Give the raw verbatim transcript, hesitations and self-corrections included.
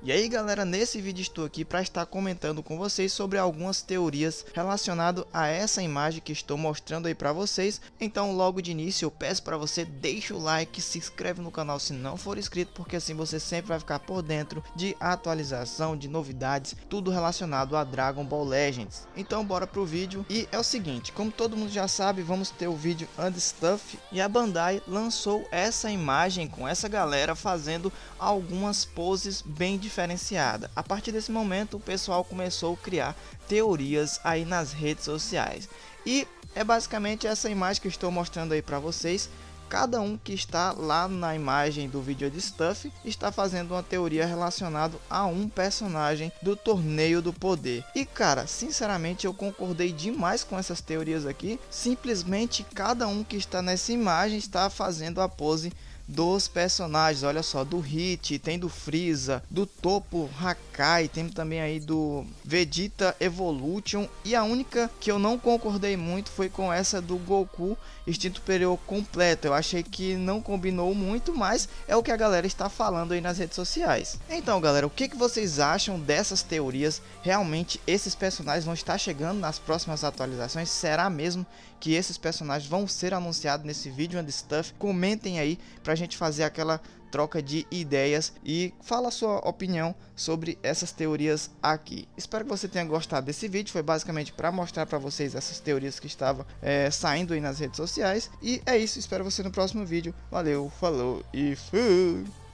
E aí galera, nesse vídeo estou aqui para estar comentando com vocês sobre algumas teorias relacionadas a essa imagem que estou mostrando aí para vocês. Então logo de início eu peço para você deixa o like, se inscreve no canal se não for inscrito, porque assim você sempre vai ficar por dentro de atualização, de novidades, tudo relacionado a Dragon Ball Legends. Então bora pro vídeo. E é o seguinte, como todo mundo já sabe, vamos ter o vídeo Unstuff e a Bandai lançou essa imagem com essa galera fazendo algumas poses bem diferenciadas. A partir desse momento o pessoal começou a criar teorias aí nas redes sociais. E é basicamente essa imagem que eu estou mostrando aí para vocês. Cada um que está lá na imagem do vídeo de Stuff está fazendo uma teoria relacionada a um personagem do Torneio do Poder. E cara, sinceramente eu concordei demais com essas teorias aqui. Simplesmente cada um que está nessa imagem está fazendo a pose dos personagens. Olha só, do Hit, tem do Freeza, do Topo Hakai, tem também aí do Vegeta Evolution, e a única que eu não concordei muito foi com essa do Goku Instinto Superior completo. Eu achei que não combinou muito, mas é o que a galera está falando aí nas redes sociais. Então galera, o que, que vocês acham dessas teorias? Realmente esses personagens vão estar chegando nas próximas atualizações? Será mesmo que esses personagens vão ser anunciados nesse vídeo and stuff? Comentem aí pra gente fazer aquela troca de ideias e fala a sua opinião sobre essas teorias aqui. Espero que você tenha gostado desse vídeo. Foi basicamente para mostrar para vocês essas teorias que estavam é, saindo aí nas redes sociais. E é isso, espero você no próximo vídeo. Valeu, falou e fui!